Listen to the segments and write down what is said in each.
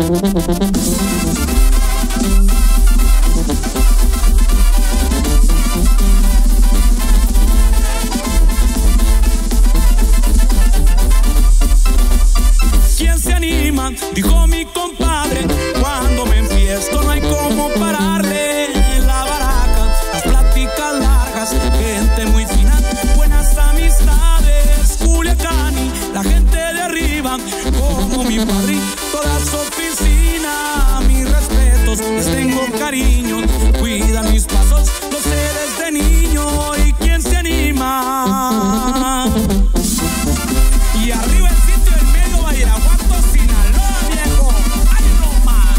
¿Quién se anima? Dijo mi compadre. Cuando me enfiesto no hay cómo pararle. La baraca, las pláticas largas, gente muy fina, buenas amistades. Culiacán y la gente de arriba, como mi padre, toda su oficina. Mis respetos, les tengo cariño, cuidan mis pasos, lo sé desde niño. ¿Y quién se anima? Y arriba el sitio del medio, Badiraguato, Sinaloa, viejo. ¡Ay, no más!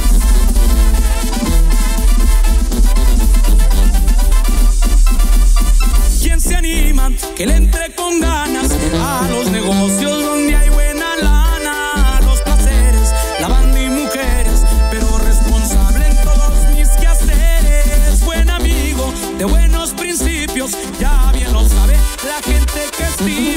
¿Quién se anima? Que le entre con ganas a los negocios donde hay buena lana. Los placeres, la banda y mujeres, pero responsable en todos mis quehaceres. Buen amigo, de buenos principios, ya bien lo sabe la gente que estima.